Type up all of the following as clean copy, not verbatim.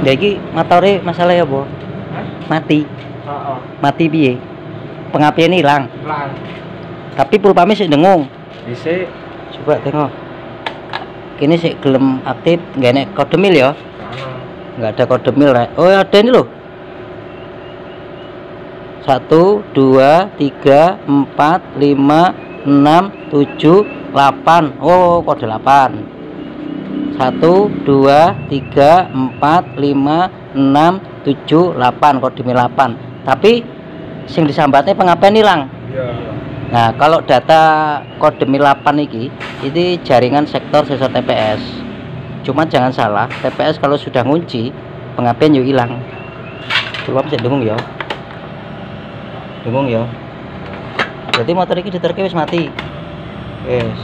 Ya iki motore masalah ya, Bu? Mati. Heeh. Mati piye? Pengapian hilang. Hilang. Tapi pulpame sik dengung. Dhisik. Coba tengok. Kini sik gelem aktif, nggak enek kode mil ya? Nggak ada kode mil, Rek. Oh, ada ini loh. 1 2 3 4 5 6 7 8. Oh, kode 8. 1 2 3 4 5 6 7 8, kode mil 8. Tapi sing disambatnya pengapian hilang. Iya. Nah, kalau data kode mil 8 ini jaringan sektor sensor TPS. Cuma jangan salah, TPS kalau sudah ngunci, pengapian yuk hilang. Coba bisa dengung ya. Dengung ya. Berarti motor ini diterke wis mati. Wes.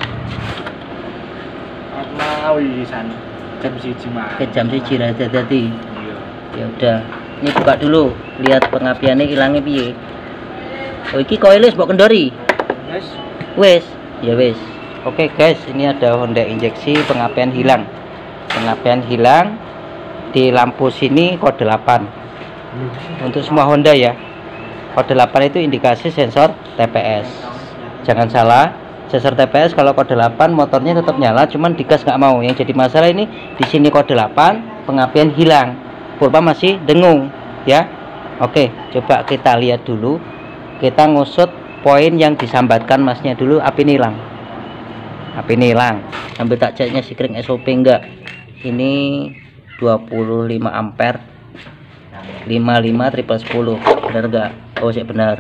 Karena wisan jam 1 mah. Ke jam 1 ra dadi. Iya. Ya udah. Ini buka dulu, lihat pengapiannya hilangnya piye. Oh, iki koilnya mbok kendori. Guys, Wes, ya wes. Oke guys, ini ada Honda injeksi pengapian hilang. Pengapian hilang di lampu sini kode 8. Untuk semua Honda ya. Kode 8 itu indikasi sensor TPS. Jangan salah, sensor TPS kalau kode 8 motornya tetap nyala, cuman digas nggak mau. Yang jadi masalah ini di sini kode 8, pengapian hilang. Pulpa masih dengung, ya. Oke, coba kita lihat dulu. Kita ngusut poin yang disambatkan masnya dulu, api hilang. Api hilang. Sambil tak ceknya sikring SOP enggak. Ini 25 ampere 55 triple 10. Benar enggak? Oh, sih benar.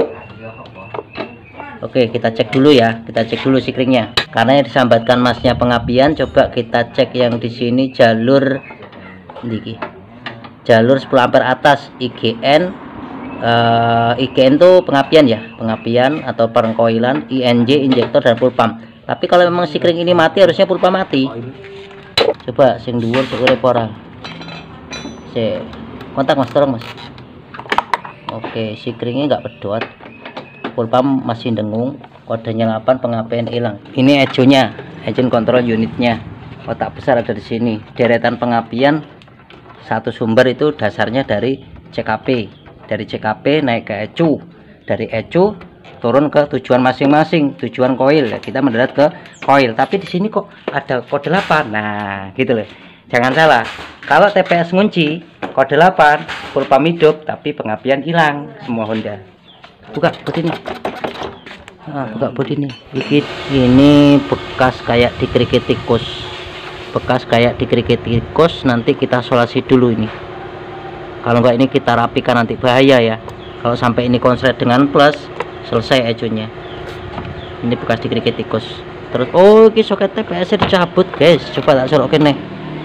Oke, kita cek dulu ya. Kita cek dulu sikringnya. Karena yang disambatkan masnya pengapian, coba kita cek yang di sini jalur ini. Jalur 10 ampere atas IGN. IGN itu pengapian ya, pengapian atau perengkoilan, INJ injektor dan full pump. Tapi kalau memang sikring ini mati, harusnya full pump mati. Coba sing dhuwur sik urip ora. Sik. Kontak Mas, tolong Mas. Oke, sikringnya nggak pedot. Full pump masih dengung, kodenya 8, pengapian hilang. Ini ejonya, engine control unitnya. Kotak besar ada di sini. Deretan pengapian satu sumber itu dasarnya dari CKP. Dari CKP naik ke ECU. Dari ECU turun ke tujuan masing-masing, tujuan koil. Kita mendarat ke koil. Tapi di sini kok ada kode 8. Nah, gitu loh. Jangan salah. Kalau TPS ngunci, kode 8, full pump hidup, tapi pengapian hilang semua Honda. Buka bodi ini. Buka bodi ini. Ini bekas kayak dikerikit tikus. Bekas kayak dikerikit tikus. Nanti kita solasi dulu ini. Kalau enggak ini kita rapikan nanti bahaya ya. Kalau sampai ini konslet dengan plus, selesai ejonya. Ini bekas dikerikit tikus. Terus oh, ini soket TPS dicabut guys. Coba tak colokin nih.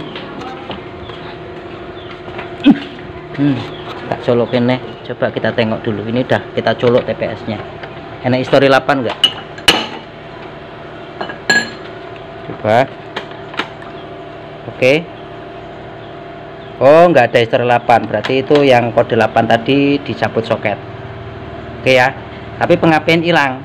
Tak colokin nih. Coba kita tengok dulu. Ini udah kita colok TPS-nya. Enak histori 8 enggak? Coba. Oke. Oh, enggak ada histori 8. Berarti itu yang kode 8 tadi dicabut soket. Oke ya. Tapi pengapian hilang.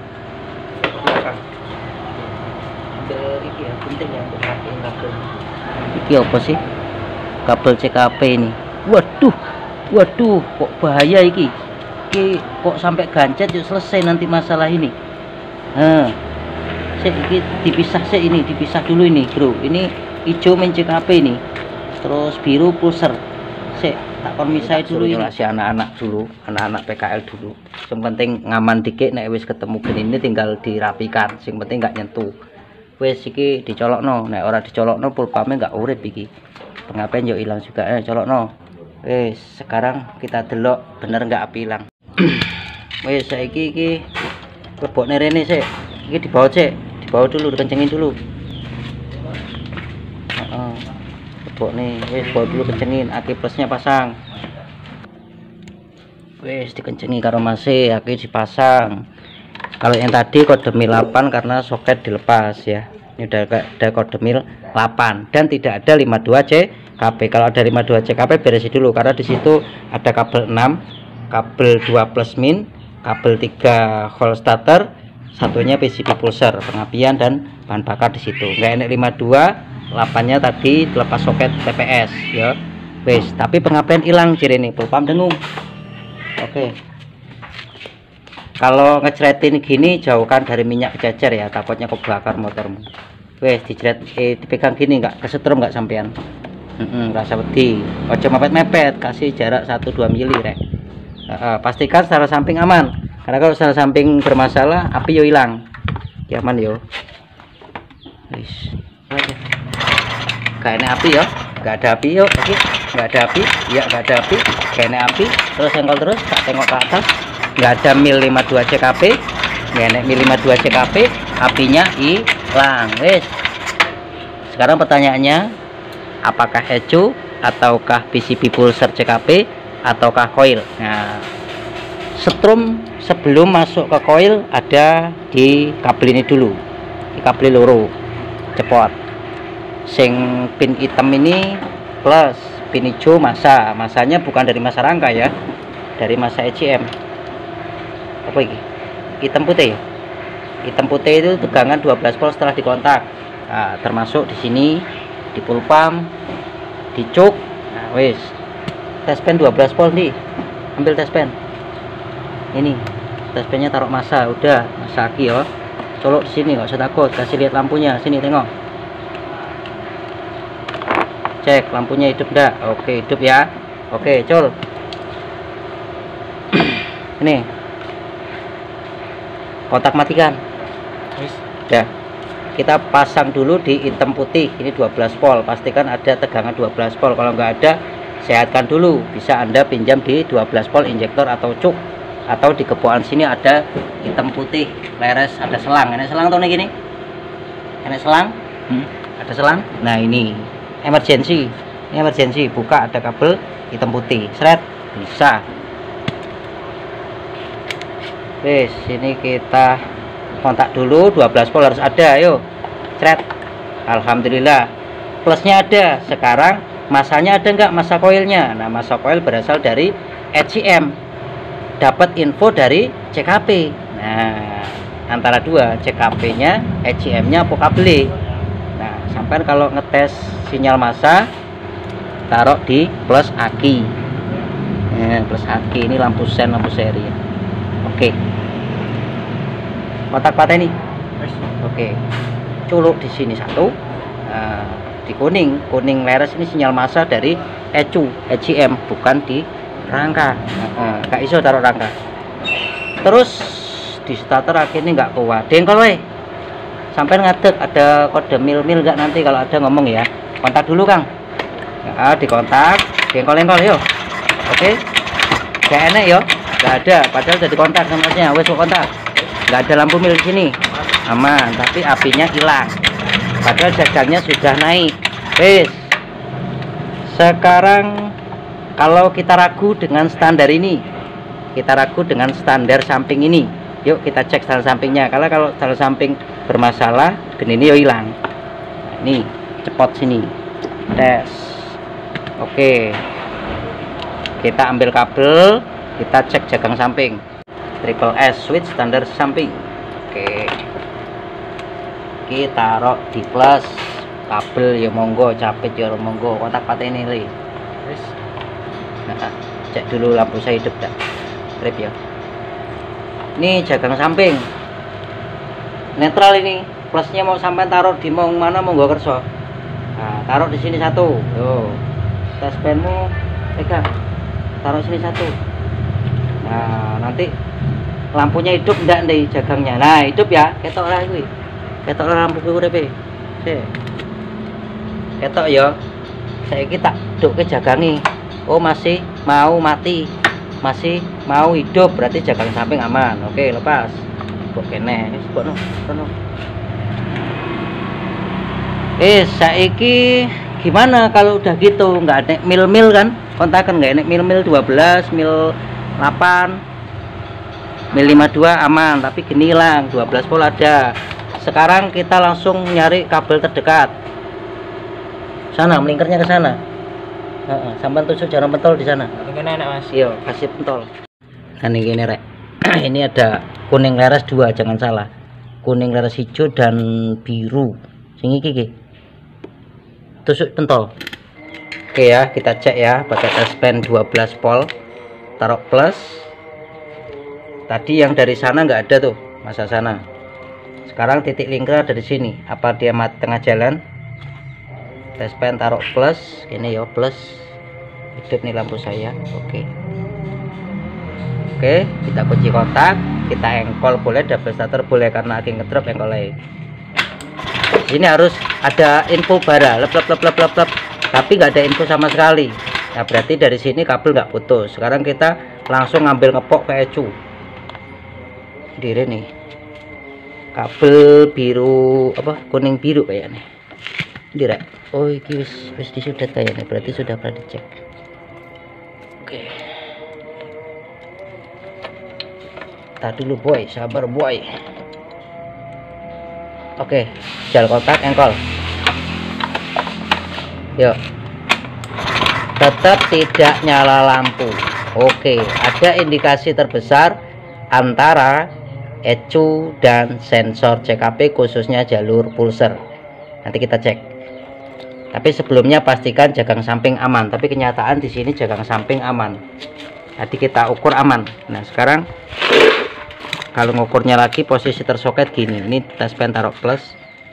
Ini ya, penting ya untuk pakai kabel. Ini apa sih? Kabel CKP ini. Waduh, kok bahaya iki. Iki kok sampai gancet yuk selesai nanti masalah ini. Iki dipisah ini, dipisah dulu ini, Bro. Ini hijau main CKP ini. Terus biru pulser. Tak permisai dulu ini. Si anak-anak dulu, anak-anak PKL dulu. Yang penting ngaman dikit nek wis ketemu gini ini tinggal dirapikan. Yang penting nggak nyentuh. Wes iki dicolokno, nek ora dicolokno pulpame nggak urip iki. Pengapian yo hilang juga. Colokno. Wes sekarang kita delok bener nggak api hilang. Wes saiki iki lebokne rene sik. Iki dibawa sik, dibawa dulu, dikencengin dulu. Lebokne wes bawa dulu kencengin, aki plusnya pasang. Wes dikencengi karo masih, aki dipasang. Kalau yang tadi kode mil 8 karena soket dilepas ya. Ini udah ada kode mil 8 dan tidak ada 52 CKP. Kalau ada 52 CKP beresin dulu karena di situ ada kabel 6, kabel 2 plus min, kabel 3 whole starter, satunya PCB pulser, pengapian dan bahan bakar di situ. Nggak enak 52, 8-nya tadi lepas soket TPS ya. Wes, tapi pengapian hilang ciri ini, pulpam dengung. Oke. Kalau ngecretin gini jauhkan dari minyak kejajar ya, takutnya kebakar motormu. Wes, dipegang gini nggak kesetrum nggak sampean. Rasa wedi. Ojo mepet-mepet, kasih jarak 1-2 mili rek. Pastikan secara samping aman. Karena kalau secara samping bermasalah, api yo hilang. Ya aman yo. Wes. Gak enak api ya, nggak ada api yuk, oke, nggak ada api, ya nggak ada api, gak enak api, terus senggol terus, tak tengok ke atas, nggak ada mil 52 CKP, nggak enak mil 52 CKP, apinya hilang, wes. Sekarang pertanyaannya, apakah ECU ataukah PCB pulser CKP ataukah coil? Nah, setrum sebelum masuk ke coil ada di kabel ini dulu, di kabel loro, cepot. Sing pin hitam ini plus, pin hijau masanya bukan dari masa rangka ya, dari masa ECM. Apa ini? Hitam putih. Hitam putih itu tegangan 12 volt setelah dikontak. Nah, termasuk di sini di pulpam, di cuk. Nah, wes. Tes pen 12 volt nih. Ambil tes pen. Ini tes pennya taruh masa, udah masa aki ya. Colok di sini, nggak usah takut. Kasih lihat lampunya, sini tengok. Cek lampunya hidup enggak? Oke, hidup ya. Oke, col. Ini kontak matikan ya. Kita pasang dulu di hitam putih ini 12 volt, pastikan ada tegangan 12 volt. Kalau nggak ada, sehatkan dulu. Bisa Anda pinjam di 12 volt injektor atau cuk, atau di kebuan sini ada hitam putih leres, ada selang. Ini selang tuh nih gini, ini selang, ada selang. Nah ini emergency, ini emergency, buka ada kabel hitam putih, seret, bisa. Wes, ini kita kontak dulu 12 volt harus ada, yuk, seret. Alhamdulillah, plusnya ada. Sekarang masanya ada nggak, masa koilnya? Nah, masa koil berasal dari ECM, dapat info dari CKP. Nah, antara dua, CKP-nya, ECM-nya, apa kabel. Nah, sampai kalau ngetes sinyal massa, taruh di plus aki. Plus aki ini lampu sen, lampu seri. Oke. Kontak patah ini. Oke. Culuk di sini satu. Nah, di kuning leres ini sinyal massa dari ECU, ECM, bukan di rangka. Gak iso taruh rangka. Terus di starter akhirnya nggak kuat. Dengkol weh. Sampai ngadek ada kode mil-mil nggak nanti kalau ada ngomong ya. Kontak dulu Kang. Nah, dikontak, dengkol-dengkol yuk. Oke. Gak enak yo. Nggak ada, padahal udah dikontak sama wes kontak. Nggak ada lampu mil di sini. Aman, tapi apinya hilang. Padahal jagangnya sudah naik. Wes. Sekarang kalau kita ragu dengan standar ini, kita ragu dengan standar samping ini. Yuk kita cek standar sampingnya. Kalau standar samping bermasalah, gini ini yo hilang. Nah, ini cepot sini. Tes. Oke. Kita ambil kabel, kita cek jagang samping. Triple S switch standar samping. Oke. Kita taruh di plus. Kabel ya monggo, capit ya monggo. Kontak patah ini li. Nah, cek dulu lampu saya hidup dah. Trip ya. Ini jagang samping. Netral ini. Plusnya mau sampai taruh di mau mana monggo kerso. Nah, taruh di sini satu. Yo. Tes penmu pegang. Taruh sini satu. Nah, nanti lampunya hidup enggak nih jagangnya. Nah, hidup ya. Ketok lah kuwi. Ketok lah lampu kuwi urepe. Sih. Ketok ya. Saiki tak dukke jagangi. Oh, masih mau mati. Masih mau hidup, berarti jagang samping aman. Oke, lepas. Kok kene, wis kono. Saiki gimana kalau udah gitu? Nggak ada mil-mil kan? Kontakan nggak enak mil-mil 12, mil 8, mil 52 aman, tapi gini hilang 12 volt ada. Sekarang kita langsung nyari kabel terdekat. Sana, melingkarnya ke sana. Sampai tusuk jarum pentol di sana. Kena enak Mas. Iya, kasih pentol. Nah, ini gini rek. Ini ada kuning leres 2, jangan salah. Kuning leres hijau dan biru. Sing iki. Tusuk pentol. Oke ya, kita cek ya pakai tespen 12 volt, taruh plus. Tadi yang dari sana nggak ada tuh, masa sana. Sekarang titik lingkar dari sini. Apa dia mati tengah jalan? Tespen taruh plus, ini ya plus. Hidup nih lampu saya. Oke, kita kunci kontak, kita engkol boleh, double starter boleh karena lagi ngedrop engkolnya. Ini harus ada info bara, lep, tapi nggak ada info sama sekali. Nah berarti dari sini kabel nggak putus. Sekarang kita langsung ngambil ngepok ke ecu. Diri nih, kabel biru apa kuning biru kayaknya. Direk. Oh ini wis disudet kayaknya, berarti sudah pernah dicek. Oke. Tadi dulu boy, sabar boy. Oke, jal kontak engkol. Yuk, tetap tidak nyala lampu. Oke, ada indikasi terbesar antara ecu dan sensor CKP khususnya jalur pulser. Nanti kita cek. Tapi sebelumnya pastikan jagang samping aman. Tapi kenyataan di sini jagang samping aman. Tadi kita ukur aman. Nah sekarang kalau ngukurnya lagi posisi tersoket gini. Ini tespen taruh plus.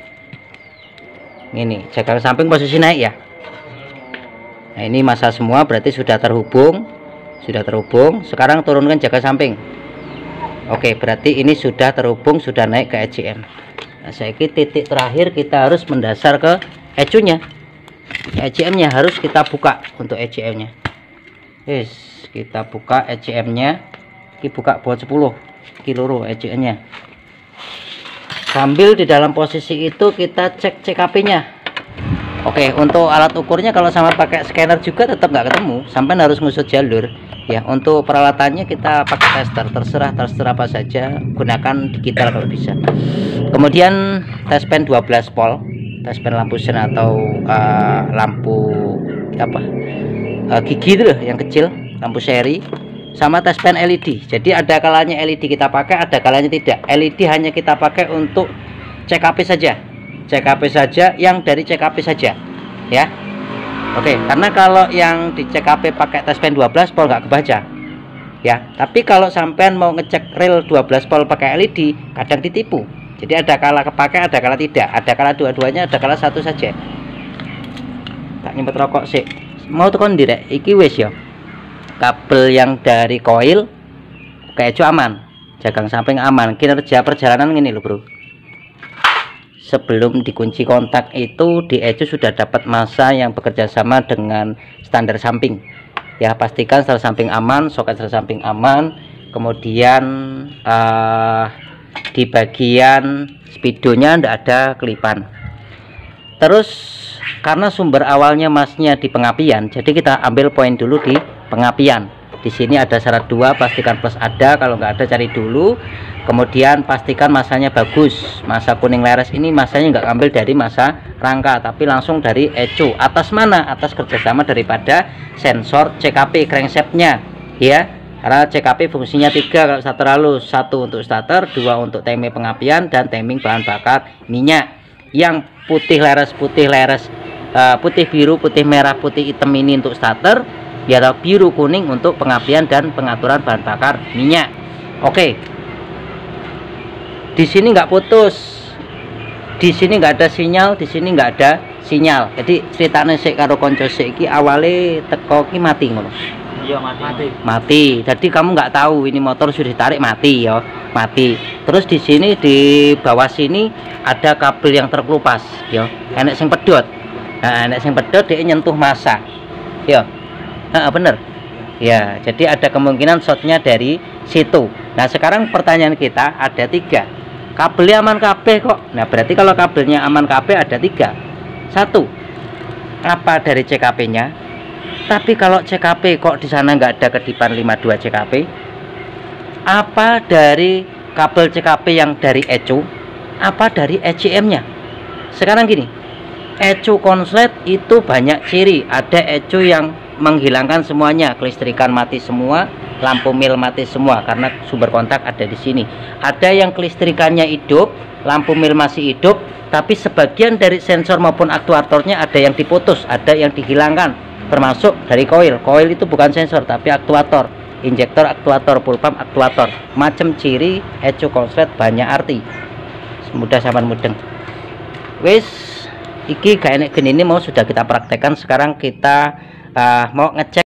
Ini jagang samping posisi naik ya. Nah ini masa semua berarti sudah terhubung. Sekarang turunkan jaga samping. Oke, berarti ini sudah terhubung, sudah naik ke ECM. Nah saya titik terakhir kita harus mendasar ke ecunya. ECM nya harus kita buka untuk ECM nya. Yes, kita buka ECM nya. Kita buka buat 10 kilo ECM nya. Sambil di dalam posisi itu kita cek CKP nya. Oke, untuk alat ukurnya kalau sama pakai scanner juga tetap nggak ketemu, sampai harus ngusut jalur. Ya, untuk peralatannya kita pakai tester, terserah apa saja, gunakan digital kalau bisa. Kemudian tespen 12 volt, tespen lampu sen atau lampu apa gigi itu loh yang kecil, lampu seri, sama tespen LED. Jadi ada kalanya LED kita pakai, ada kalanya tidak. LED hanya kita pakai untuk CKP saja. CKP saja, yang dari CKP saja ya. Oke, karena kalau yang di CKP pakai tespen 12 volt nggak kebaca ya. Tapi kalau sampean mau ngecek rel 12 volt pakai LED kadang ditipu. Jadi ada kala kepakai, ada kala tidak, ada kala dua-duanya, ada kala satu saja. Tak nyempet rokok sih. Mau tekan direk iki wis ya. Kabel yang dari koil kayak itu aman, jagang samping aman, kinerja perjalanan ini loh bro. Sebelum dikunci kontak itu di ecu sudah dapat masa yang bekerja sama dengan standar samping ya. Pastikan standar samping aman, soket standar samping aman. Kemudian di bagian spidonya tidak ada kelipan. Terus karena sumber awalnya masnya di pengapian, jadi kita ambil poin dulu di pengapian. Di sini ada syarat 2, pastikan plus ada, kalau nggak ada cari dulu. Kemudian pastikan masanya bagus. Masa kuning leres ini masanya nggak ambil dari masa rangka, tapi langsung dari ecu. Atas mana? Atas kerjasama daripada sensor CKP crankshaftnya ya. Karena CKP fungsinya 3 kalau starter halus, 1 untuk starter, 2 untuk timing pengapian, dan timing bahan bakar minyak. Yang putih leres, putih biru, putih merah, putih hitam ini untuk starter ya, atau biru kuning untuk pengapian dan pengaturan bahan bakar minyak. Oke, di sini nggak putus, di sini nggak ada sinyal, di sini nggak ada sinyal. Jadi ceritanya sik karo konco sik iki awale teko ki mati ngono. Iya mati. Jadi kamu nggak tahu ini motor sudah ditarik mati ya, mati. Terus di sini di bawah sini ada kabel yang terkelupas ya, enek sing pedot. Nah, enek sing pedot dia nyentuh masa ya. Bener ya, jadi ada kemungkinan shotnya dari situ. Nah sekarang pertanyaan kita ada 3, kabelnya aman kabeh kok. Nah berarti kalau kabelnya aman kabeh ada 3. 1, apa dari CKP nya? Tapi kalau CKP kok di sana nggak ada kedipan 52 CKP? Apa dari kabel CKP yang dari ecu? Apa dari ECM nya? Sekarang gini, ecu konslet itu banyak ciri. Ada ecu yang menghilangkan semuanya, kelistrikan mati semua, lampu mil mati semua karena sumber kontak ada di sini. Ada yang kelistrikannya hidup, lampu mil masih hidup, tapi sebagian dari sensor maupun aktuatornya ada yang diputus, ada yang dihilangkan. termasuk dari coil. Coil itu bukan sensor tapi aktuator, injektor aktuator, full pump aktuator, macam ciri ecu konslet banyak arti. Mudah sampean mudeng. Wis iki gak enek gini, ini mau sudah kita praktekkan. Sekarang kita mau ngecek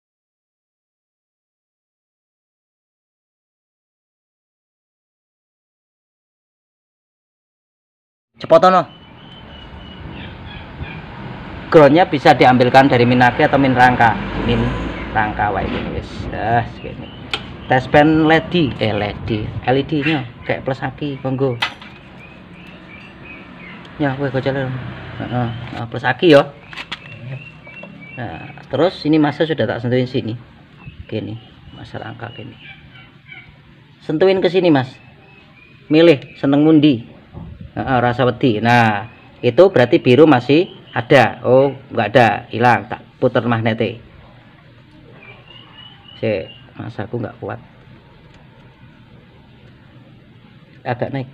cepotono. Groundnya bisa diambilkan dari min aki atau min rangka. Min rangka wae ini wis. Segini. Test pen LED, LED nya kayak plus aki, monggo. Ya, kowe kok jalan. Plus aki yo. Nah, terus ini masa sudah tak sentuhin sini. Gini, masa rangka gini. Sentuhin ke sini, Mas. Milih seneng mundi. Rasa wedi. Nah, itu berarti biru masih ada. Oh, enggak ada, hilang. Tak putar magnetnya. Masa aku nggak kuat. Agak naik.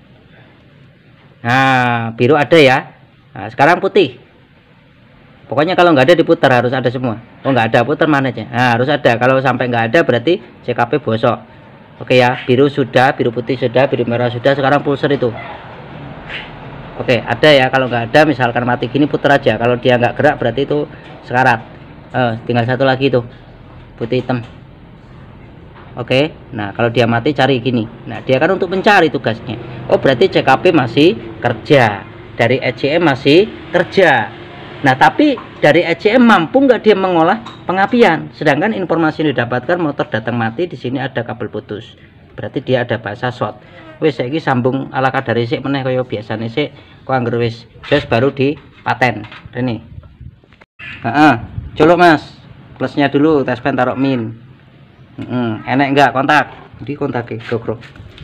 Nah, biru ada ya. Nah, sekarang putih. Pokoknya kalau nggak ada diputar, harus ada semua. Oh, nggak ada, putar magnetnya. Nah, harus ada. Kalau sampai nggak ada berarti CKP bosok. Oke ya, biru sudah, biru putih sudah, biru merah sudah. Sekarang pulser itu. Oke, ada ya. Kalau nggak ada, misalkan mati gini, putar aja. Kalau dia nggak gerak berarti itu sekarat. Tinggal satu lagi tuh, putih hitam. Oke, nah kalau dia mati cari gini. Nah, dia kan untuk mencari tugasnya. Oh, berarti CKP masih kerja, dari ECM masih kerja. Nah, tapi dari ECM mampu nggak dia mengolah pengapian? Sedangkan informasi yang didapatkan motor datang mati, di sini ada kabel putus. Berarti dia ada bahasa short. Wis saiki sambung ala kadare sik meneh kaya biasane sik, kok angger wis baru di paten. Rene. Colok Mas. Plusnya dulu, tes pen taruh min. Enek enggak kontak? Di kontake GoPro.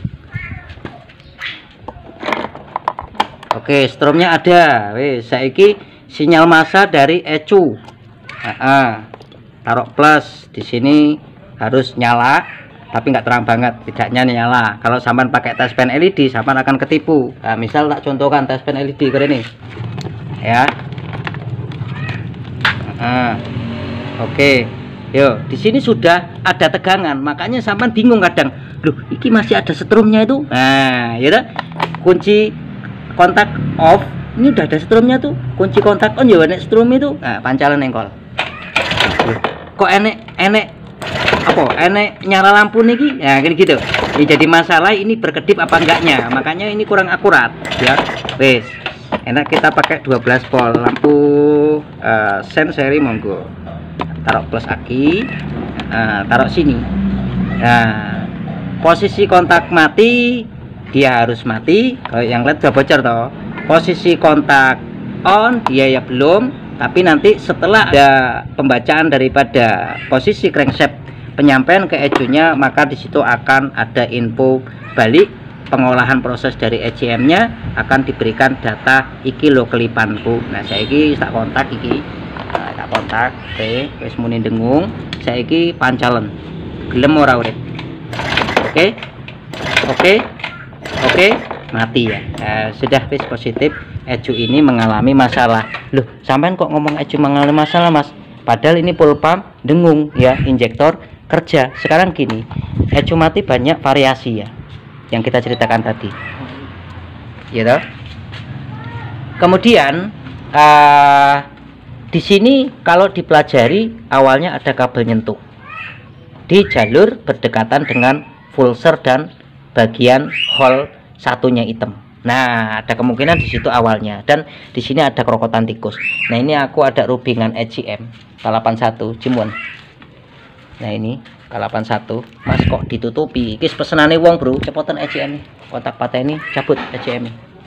Oke, stromnya ada. Wis saiki sinyal massa dari ECU. Taruh plus di sini harus nyala. Tapi nggak terang banget, tidaknya nyala. Kalau sampean pakai tes pen LED, sampean akan ketipu. Nah, misal tak contohkan tes pen LED kayak ini, ya. Oke, yo, di sini sudah ada tegangan, makanya sampean bingung kadang. Loh, iki masih ada setrumnya itu. Nah, ya, kunci kontak off, ini udah ada setrumnya tuh. Kunci kontak on ya, enek setrum itu. Nah, pancalan engkol. Kok enek apa enek nyala lampu niki ya kayak gitu. Ini jadi masalah, ini berkedip apa enggaknya, makanya ini kurang akurat ya. Wes enak kita pakai 12 volt lampu sen seri, monggo taruh plus aki, taruh sini. Nah, posisi kontak mati dia harus mati. Kalau yang LED udah bocor toh. Posisi kontak on dia ya belum, tapi nanti setelah ada pembacaan daripada posisi crankshaft penyampaian ke ECU-nya, maka disitu akan ada info balik pengolahan proses dari ECM-nya, akan diberikan data iki lo kelipanku. Nah, saya iki tak kontak iki, tak kontak. Oke, wis muni dengung. Saya iki pancalen, gelem ora urip. Oke, mati ya. Sudah wis positif. ECU ini mengalami masalah. Loh, sampean kok ngomong ECU mengalami masalah, Mas? Padahal ini full pump dengung ya, injektor kerja. Sekarang gini, ECU mati banyak variasi ya, yang kita ceritakan tadi, ya toh. Kemudian di sini kalau dipelajari awalnya ada kabel nyentuh di jalur berdekatan dengan pulser dan bagian hole satunya hitam. Nah, ada kemungkinan di situ awalnya, dan di sini ada kerokotan tikus. Nah, ini aku ada rubingan ECM K81 Jimuan. Nah, ini K81 Mas kok ditutupi. Iki pesenane wong bro, cepotan ECM kontak pateni cabut ECM.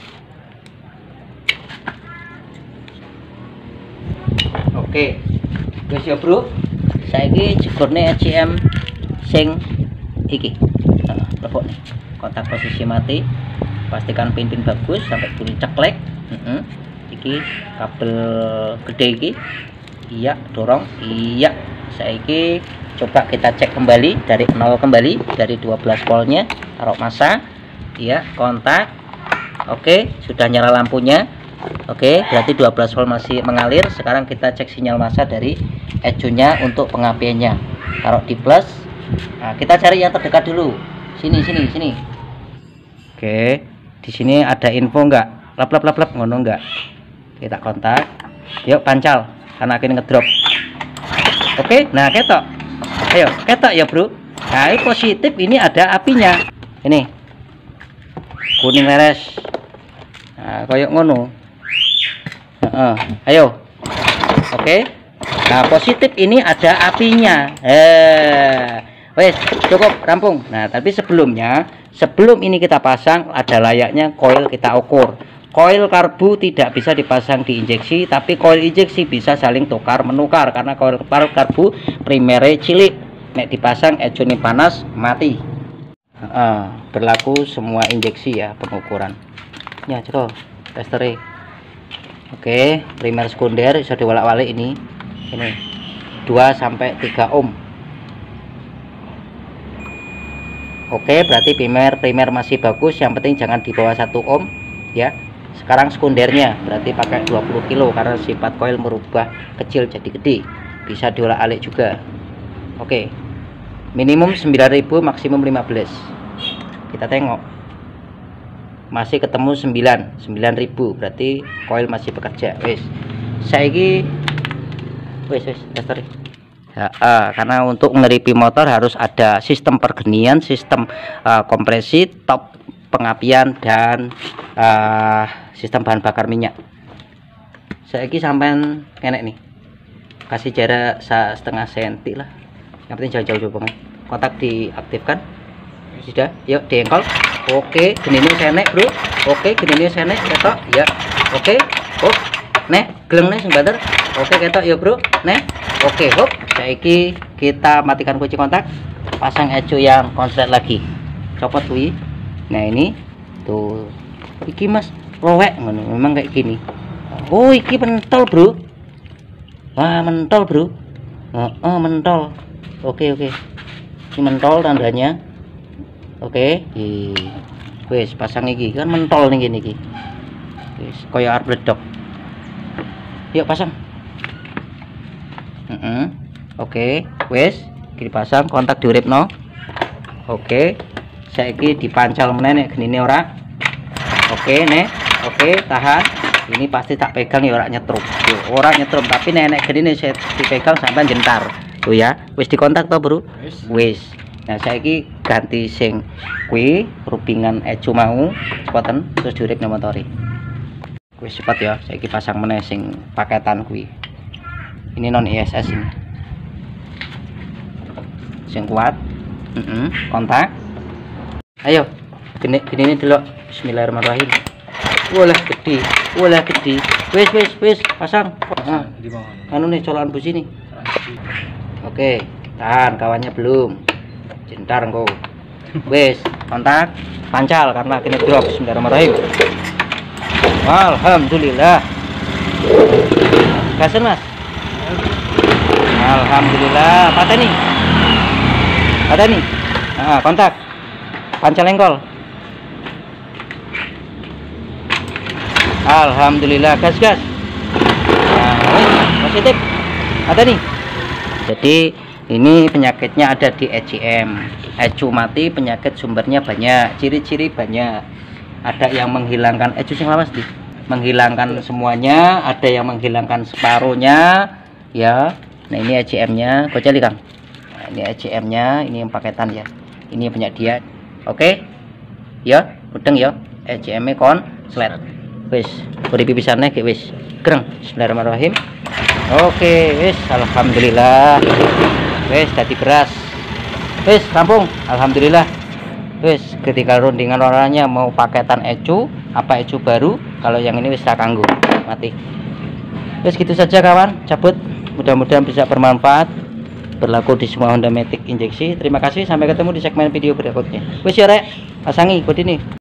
Oke, wis ya bro, saiki jegorne ECM sing iki lepokne. Kontak posisi mati, pastikan pin-pin bagus sampai bunyi ceklek. Iki kabel gede iki, iya dorong, iya. Saiki coba kita cek kembali dari 0 kembali, dari 12 voltnya, taruh massa, iya kontak. Oke, sudah nyala lampunya. Oke, berarti 12 volt masih mengalir. Sekarang kita cek sinyal massa dari ecunya untuk pengapiannya. Taruh di plus. Nah, kita cari yang terdekat dulu. Sini. Oke, di sini ada info enggak? Lap ngono enggak? Kita kontak. Yuk pancal, karena ini ngedrop. Oke, nah ketok. Ayo, ketok ya bro. Nah, ini positif, ini ada apinya. Ini kuning leres. Nah, koyok ngono. Ayo. Oke. Nah, positif ini ada apinya. Wes, cukup rampung. Nah, tapi sebelum ini kita pasang, ada layaknya koil kita ukur. Koil karbu tidak bisa dipasang di injeksi, tapi koil injeksi bisa saling tukar menukar karena koil karbu primere cilik. Nek dipasang ecune panas mati. Berlaku semua injeksi ya pengukuran. Ya, cukup. Testere. Oke, primer sekunder bisa diwalak-walik ini 2 sampai 3 ohm. Oke, berarti primer masih bagus, yang penting jangan di bawah 1 ohm ya. Sekarang sekundernya berarti pakai 20 kilo karena sifat koil merubah kecil jadi gede, bisa diolak-alik juga. Oke, minimum 9.000, maksimum 15. Kita tengok masih ketemu 9.000, berarti koil masih bekerja. Wes, saiki wes tester ya, karena untuk ngeripi motor harus ada sistem pergenian, sistem kompresi, top pengapian, dan sistem bahan bakar minyak. Saiki sampean enek nih, kasih jarak 1/2 cm lah, yang penting jangan jauh-jauh banget. Kontak diaktifkan. Sudah, yuk diengkol. Oke, genine senek bro. Oke, genine senek ketok ya. Oke, hop neh geleng nih sebentar. Oke, ketok ya bro neh. Oke, hop. Saiki kita matikan kunci kontak, pasang ecu yang konslet lagi, copot kuwi. Nah ini tuh, iki mas lowek ngono, memang kayak gini. Oh, iki mentol bro. Wah, mentol bro. Mentol. Oke, ini mentol tandanya. Oke, wes pasang iki kan mentol nih gini iki. Wes koyo arep bledok. Yuk pasang. Oke, wes dipasang, kontak diuripno. Oke, saiki dipancal meneh nek genine ora. Oke, nek. Oke, tahan. Ini pasti tak pegang ya ora nyetrum. Yo, ora nyetrum, tapi nek genine saya dipegang sampai jentar. Oh ya, wis dikontak to, Bro? Wis. Nah, saiki ganti sing kuwi rubingan ecu mau cepetan terus diuripne motori. Wis cepet ya, saiki pasang meneh sing paketan kuwi. Ini non ISS ini. Sing kuat. Kontak. Ayo, gini delok. Bismillahirrahmanirrahim. Walah gede. Wis pasang. Anu nih colokan busi nih. Oke, tahan, kawannya belum. Jentar engko. Wis, kontak, pancal karena kini drop. Bismillahirrahmanirrahim. Alhamdulillah. Gasen mas. Alhamdulillah. Patah nih. Kontak, pancal engkol. Alhamdulillah, gas. Nah, positif. Ada nih. Jadi ini penyakitnya ada di ECM. Ecu mati, penyakit sumbernya banyak, ciri-ciri banyak. Ada yang menghilangkan ecu sing lawas nih, menghilangkan semuanya, ada yang menghilangkan separuhnya, ya. Nah ini ECM-nya, kocali Kang. Nah, ini ECM-nya, ini yang paketan ya. Ini punya dia. Oke, ya, udeng ya. ECM-nya konslet. Wis, beri pipisannya kayak wis, gereng. Bismillahirrahmanirrahim. Oke, wis, alhamdulillah. Wis tadi beras. Wis rampung, alhamdulillah. Wis ketika rundingan orangnya mau paketan ecu, apa ecu baru, kalau yang ini wis tak kanggo, mati. Wis gitu saja kawan, cabut. Mudah-mudahan bisa bermanfaat. Berlaku di semua Honda Matic injeksi. Terima kasih, sampai ketemu di segmen video berikutnya. Wis ya rek, pasangi kode ini.